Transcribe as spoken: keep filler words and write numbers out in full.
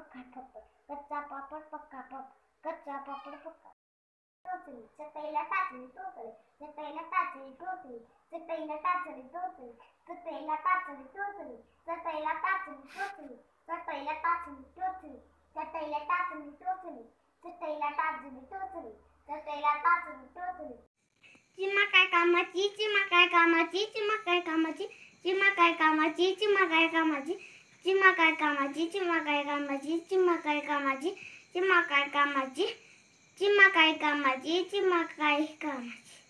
पक्का पप्पड, कच्चा पापड पक्का पापड, कच्चा पापड पक्का. टोचली चटईला टाचणी टोचली, चटईला टाचणी टोचली, चटईला टाचणी टोचली, चटईला टाचणी टोचली, चटईला टाचणी टोचली, चटईला टाचणी टोचली, चटईला टाचणी टोचली, चटईला टाचणी टोचली, चटईला टाचणी टोचली. चिमा काय कामाची, चिमा काय कामाची, चिमा काय कामाची, चिमा काय कामाची, चिमा काय कामाची, चिमा काय कामाची, चिमा काय कामाची, चिमा काय कामाची, चिमा काय कामाची, चिमा काय कामाची, चिमा काय कामाची.